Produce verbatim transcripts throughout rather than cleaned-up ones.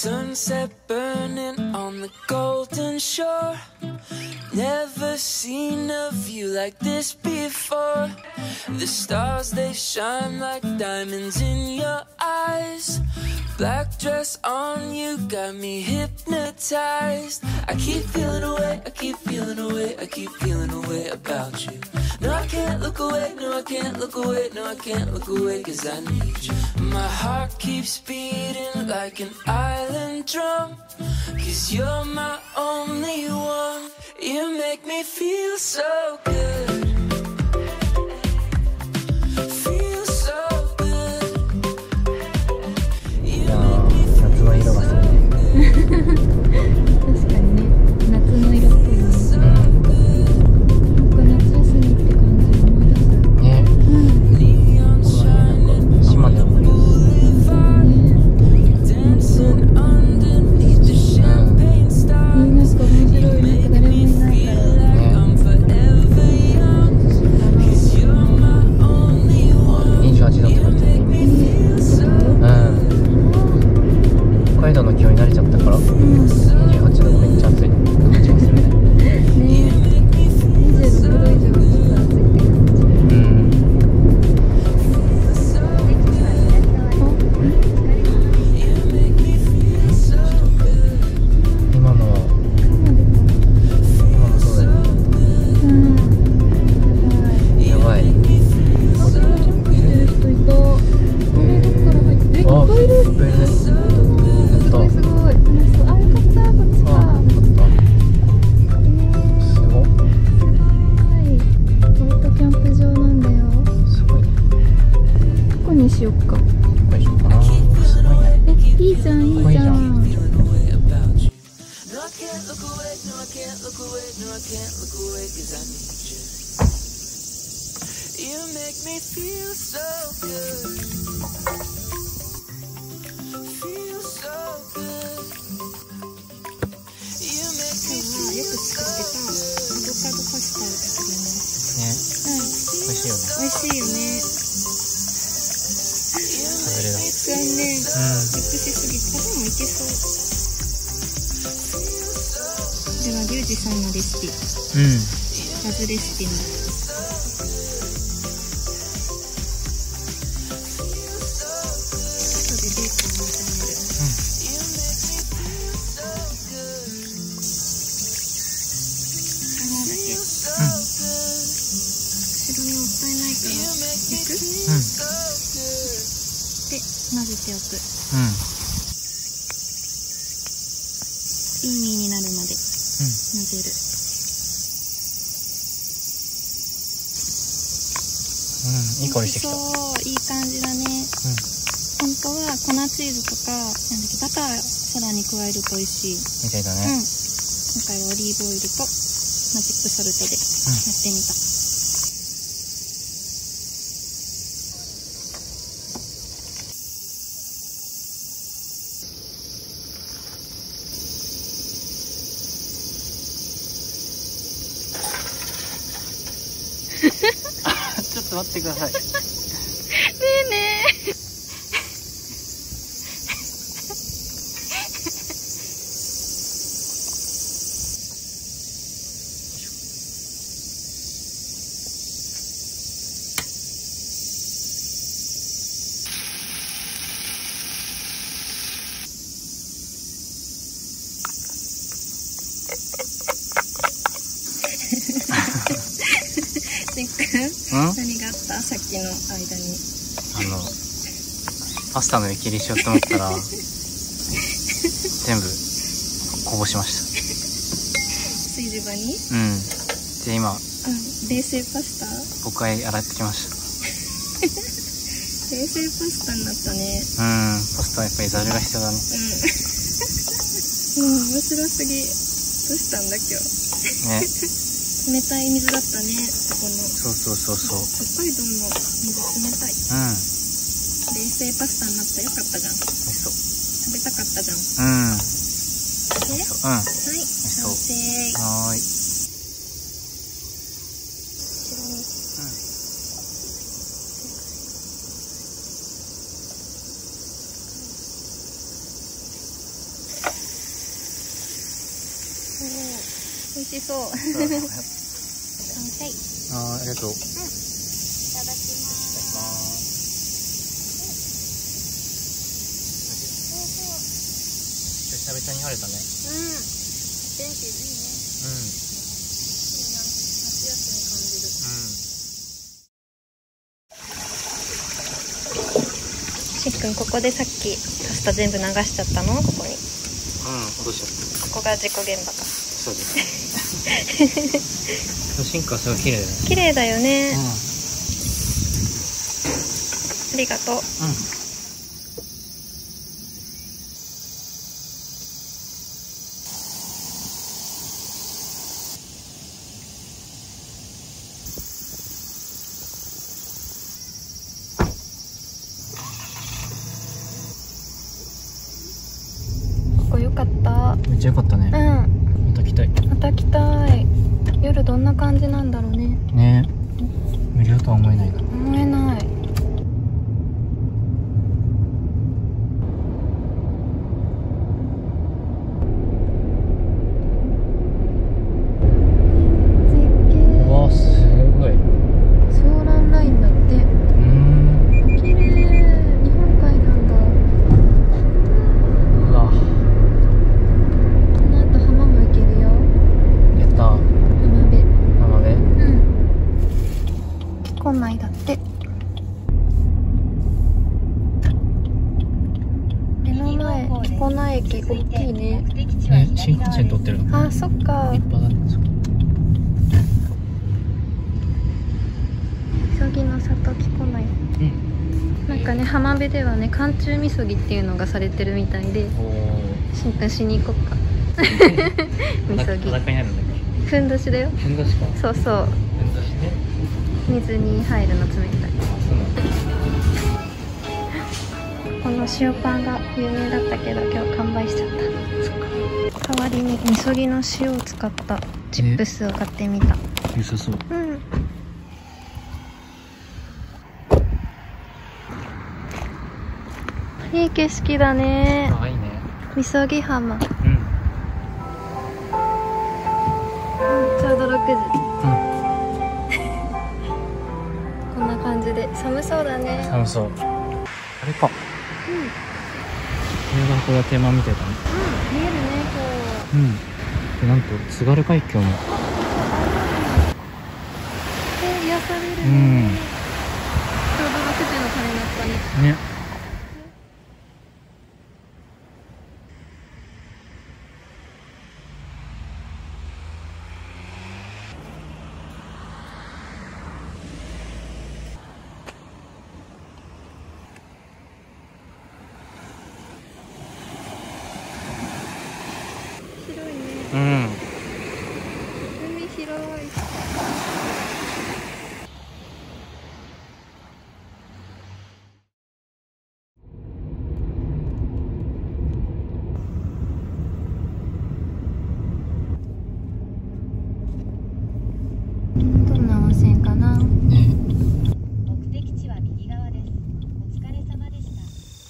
sunset burning on the golden shore. Never seen a view like this before. The stars, they shine like diamonds in your eyes. Black dress on you got me hypnotized. I keep feeling away, I keep feeling away, I keep feeling away about you. No, I can't look away, no, I can't look away, no, I can't look away, cause I need you. My heart keeps beating like an island drum, cause you're my only one. You make me feel so good. Feel so good. You make me feel so good. 確かにね、夏の色っぽいね。なんか夏休みって感じ思い出す。 ね。うん。この辺なんか島であんまり。 レシピの後でベーコンを炒める。皮だけ。白身もったいないから焼く。で混ぜておく。いい身になるまで混ぜる。 いい香りしてきた。 そう、いい感じだね。うん、本当は粉チーズとかなんだっけバターさらに加えると美味しいみたいだね。うん、 今回はオリーブオイルとマジックソルトでやってみた。 ちょっと待ってください。ねえねえ。何があった？さっきの間に。 あのパスタの湯切りしようと思ったら全部こぼしました。 炊事場に？ うん。で今、うん、 冷製パスタ？ ごかい洗ってきました。 冷製パスタになったね。 うん。パスタはやっぱりざるが必要だね。 うん。もう面白すぎ。どうしたんだ今日。ね。冷たい水だったね。ここの。 そうそうそうそう。 北海道の水冷たい。うん。冷製パスタになったよかったじゃん。美味しそう。食べたかったじゃん。うん。で、うん。はい。完成。 はーい。 白身。うん。 美味しそう。はい。 あー、ありがとう。うん。いただきます。久々に晴れたね。うん。 天気いいね。 うん。 いいな。夏休み感じる。しっくん、ここでさっきパスタ全部流しちゃったの？ここに。うん、 落としちゃった。 ここが事故現場か。 そうです。シンクはすごい綺麗だよね。 綺麗だよね。 うん。 ありがとう。うん。ここ良かった。 めっちゃ良かったね。 うん。 また来たい。 また来たい。夜どんな感じなんだろうね。 ね。無料とは思えないな。 思えない。 うわ、すごい。 ソーランラインだって。 うん。 綺麗。日本海なんだ。 うわ。 この後浜も行けるよ。 やった。 浜辺。 浜辺。 うん。来ないだって。目の前、木古内駅大きいね。 ね、新幹線通ってるの。 あ、そっか。 立派だね。 みそぎの里木古内。 うん。 なんかね、浜辺ではね、寒中みそぎっていうのがされてるみたいで。 おお。 しんくんしに行こっか。みそぎ。 裸になるんだっけ。 ふんどしだよ。 ふんどしか。 そうそう。 ふんどしね。 水に入るの冷たい。 そうなんだ。 この塩パンが有名だったけど今日完売しちゃった。代わりにみそぎの塩を使ったチップスを買ってみた。 良さそう。 うん。いい景色だね。 あ、いいね。 みそぎ浜。うん、 うん。 ちょうどろくじ。 うん。 こんな感じで寒そうだね。 寒そう。あれか。 うん。 これが函館山みたいだね。 うん、見えるねうん。で、なんと津軽海峡も。 今日。え、癒されるね。 うん。 ちょうどろくじの鐘鳴ったね。 ね。 広いね。 うん。 海広い。どんな温泉かな。 ね。 目的地は右側です。お疲れ様でした。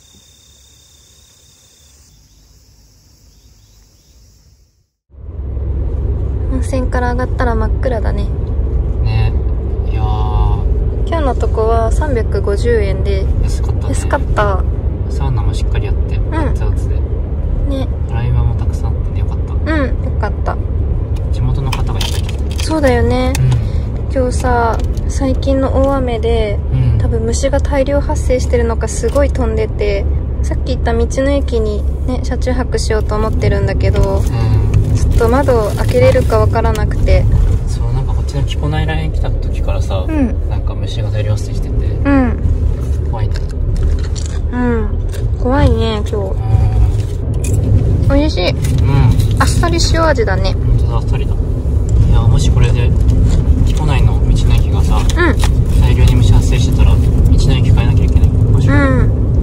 温泉から上がったら真っ暗だね。 ね。いやー。 今日のとこはさんびゃくごじゅうえんで安かったね。 安かった。 サウナもしっかりあって、熱々で。 ね。 洗い場もたくさんあってね、よかった。 うん、よかった。 地元の方がいっぱい来て。 そうだよね。 うん。 今日さ、最近の大雨で、 うん。 多分虫が大量発生してるのかすごい飛んでて、さっき言った道の駅にね、車中泊しようと思ってるんだけど、 うん。 ちょっと窓を開けれるかわからなくて。 そう、なんかこっちの木古内ライン来た時からさ、 うん。 なんか虫が大量発生してて、 うん。 怖いね。 うん。怖いね、今う日。 ん。 美味しい。 うん。 あっさり塩味だね。 本当だ、あっさりだ。いや、もしこれで木古内の道の駅がさ、 うん。 大量に虫発生してたら道の駅変えなきゃいけない場所。 うん。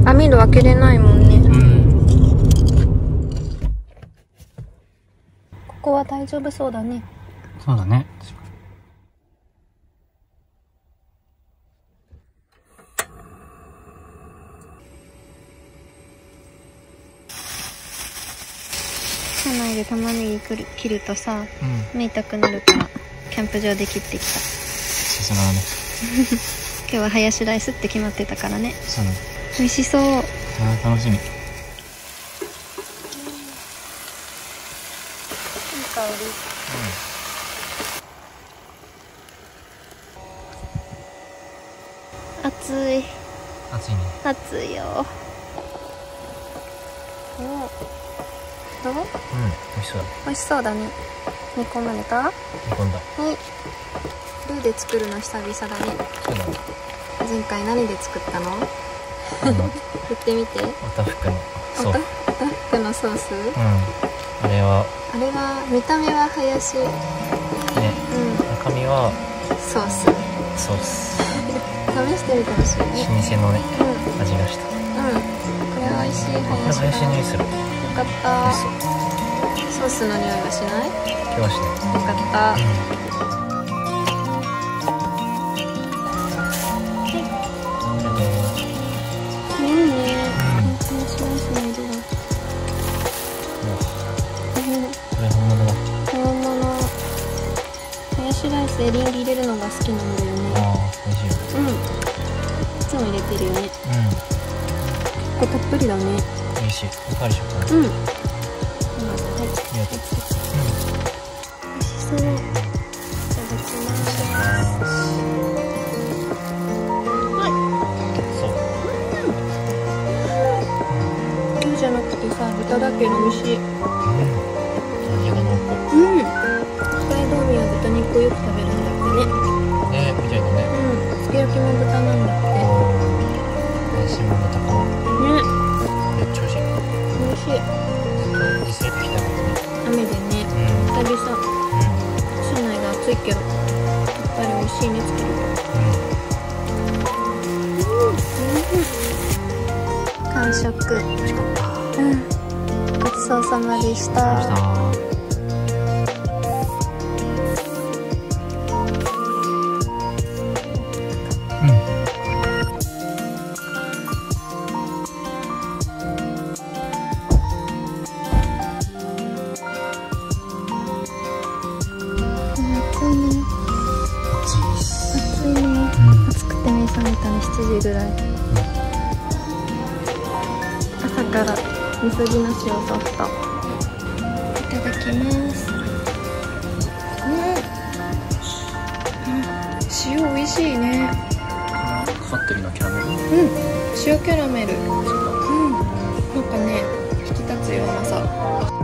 網戸開けれないもんね。 うん。 ここは大丈夫そうだね。 そうだね。 う車内で玉ねぎ切るとさ、 うん、 目痛くなるからキャンプ場で切ってきた。 さすがだね。 今日はハヤシライスって決まってたからね。 そうね。 美味しそう。 あー楽しみ。いい香り。うん、暑い。 暑いね。 暑いよ。うん、どう？うん、 美味しそうだ。 美味しそうだね。煮込まれた？ 煮込んだ。 はい。ルーで作るの久々だね。 そうだね。 前回何で作ったの？振ってみて。 おたふくのソース。 おたふくのソース？うん。 あれは。 あれは見た目はハヤシ。ね。 うん。中身はソース。 ソース。 試してみてほしいね。 老舗のね、うん、味がした。 うん。これは美味しいハヤシだ。 ハヤシの匂いする。よかった。ソースの匂いはしない？ 今日はしない。 よかった。うん。いいね。ハヤシライスの色だ。 これ本物だ。 本物。ハヤシライスエリンギ入れるのが好きなんだよね。 ああ、美味しいよ。 うん。いつも入れてるよね。うん。結構たっぷりだね。 美味しい。おかわりしようかな。 うん。はい。 ありがとう。 美味しそう。いただきます。はい。 そう。 牛じゃなくてさ、豚だけど美味しい。うん。 味が濃厚。 うん。北海道民は豚肉をよく食べるんだってね。 ね、みたいだね。 うん。すき焼きも豚なんだって。 私も豚かな。 ね。 めっちゃ美味しい。 美味しい。 実際来たことね。 雨でね。 うん。 久々。うん。室内が暑いけど、やっぱり美味しいね、作ると。うん。完食。 美味しかった。 うん。ごちそうさまでした。暑くて目覚めたね、しちじぐらい。朝からみそぎなしをソフトいただきます。うん、うん、塩美味しいね。 かかってるのキャラメル。 うん、塩キャラメル。うん、なんかね、引き立つようなさ。